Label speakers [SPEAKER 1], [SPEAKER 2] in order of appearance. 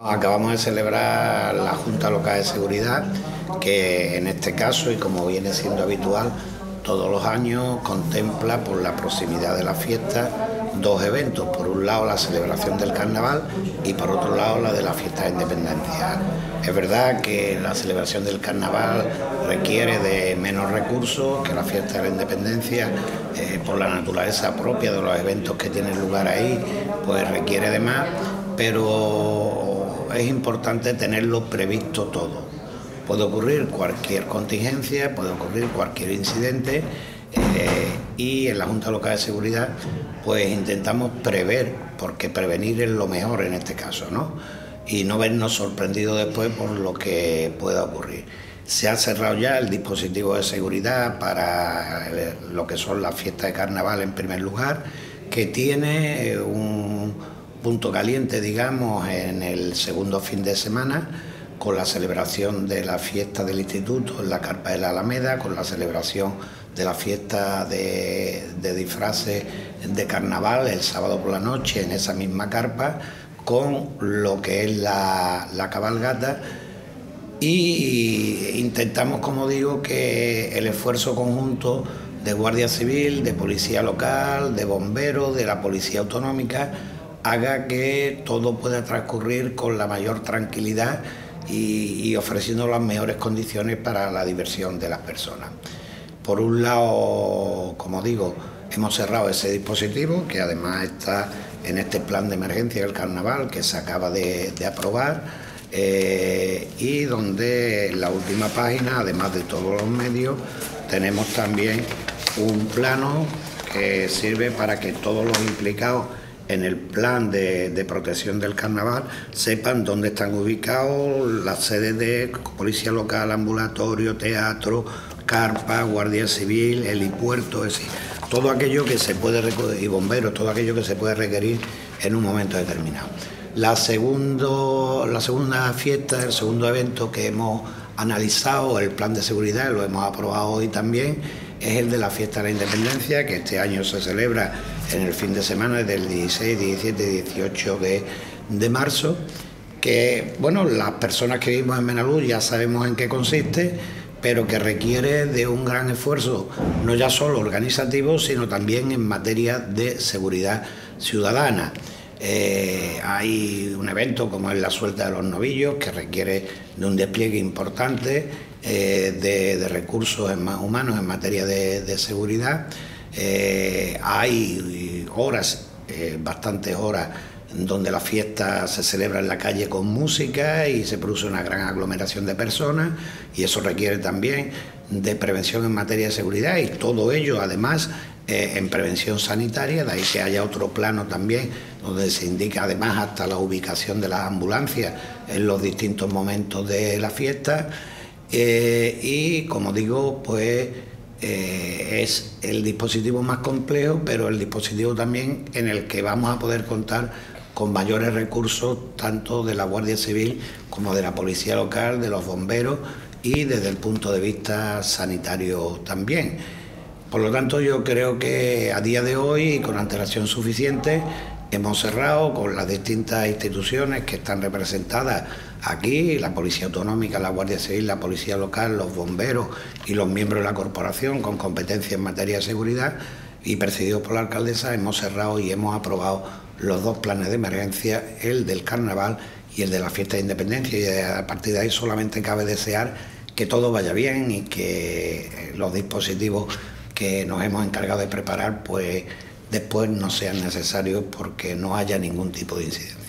[SPEAKER 1] Acabamos de celebrar la Junta Local de Seguridad, que en este caso, y como viene siendo habitual, todos los años contempla por la proximidad de la fiesta dos eventos. Por un lado la celebración del carnaval y por otro lado la de la fiesta de independencia. Es verdad que la celebración del carnaval requiere de menos recursos que la fiesta de la independencia, por la naturaleza propia de los eventos que tienen lugar ahí, pues requiere de más, pero es importante tenerlo previsto todo. Puede ocurrir cualquier contingencia, puede ocurrir cualquier incidente y en la Junta Local de Seguridad pues intentamos prever, porque prevenir es lo mejor en este caso, ¿no? Y no vernos sorprendidos después por lo que pueda ocurrir. Se ha cerrado ya el dispositivo de seguridad para lo que son las fiestas de carnaval en primer lugar, que tiene un punto caliente, digamos, en el segundo fin de semana, con la celebración de la fiesta del instituto en la carpa de la Alameda, con la celebración de la fiesta de disfraces de carnaval el sábado por la noche en esa misma carpa, con lo que es la cabalgata, y intentamos, como digo, que el esfuerzo conjunto de Guardia Civil, de Policía Local, de Bomberos, de la Policía Autonómica, haga que todo pueda transcurrir con la mayor tranquilidad y ofreciendo las mejores condiciones para la diversión de las personas. Por un lado, como digo, hemos cerrado ese dispositivo, que además está en este plan de emergencia del carnaval que se acaba de aprobar, y donde en la última página, además de todos los medios, tenemos también un plano que sirve para que todos los implicados en el plan de protección del carnaval sepan dónde están ubicados las sedes de Policía Local, ambulatorio, teatro, carpa, Guardia Civil, helipuerto, es decir, todo aquello que se puede requerir, y bomberos, todo aquello que se puede requerir en un momento determinado. La segunda fiesta, el segundo evento que hemos analizado, el plan de seguridad, lo hemos aprobado hoy también, es el de la fiesta de la independencia, que este año se celebra en el fin de semana del 16, 17 y 18 de marzo, que, bueno, las personas que vivimos en Benalús ya sabemos en qué consiste, pero que requiere de un gran esfuerzo, no ya solo organizativo, sino también en materia de seguridad ciudadana. Hay un evento como es la suelta de los novillos, que requiere de un despliegue importante de recursos humanos en materia de seguridad. Hay horas, bastantes horas, donde la fiesta se celebra en la calle con música y se produce una gran aglomeración de personas, y eso requiere también de prevención en materia de seguridad, y todo ello además en prevención sanitaria, de ahí que haya otro plano también donde se indica además hasta la ubicación de las ambulancias en los distintos momentos de la fiesta, y como digo, pues es el dispositivo más complejo, pero el dispositivo también en el que vamos a poder contar con mayores recursos tanto de la Guardia Civil como de la Policía Local, de los bomberos y desde el punto de vista sanitario también. Por lo tanto, yo creo que a día de hoy, y con antelación suficiente, hemos cerrado con las distintas instituciones que están representadas aquí, la Policía Autonómica, la Guardia Civil, la Policía Local, los bomberos y los miembros de la corporación con competencia en materia de seguridad, y presididos por la alcaldesa, hemos cerrado y hemos aprobado los dos planes de emergencia, el del carnaval y el de la fiesta de independencia, y a partir de ahí solamente cabe desear que todo vaya bien y que los dispositivos que nos hemos encargado de preparar pues después no sean necesarios porque no haya ningún tipo de incidencia.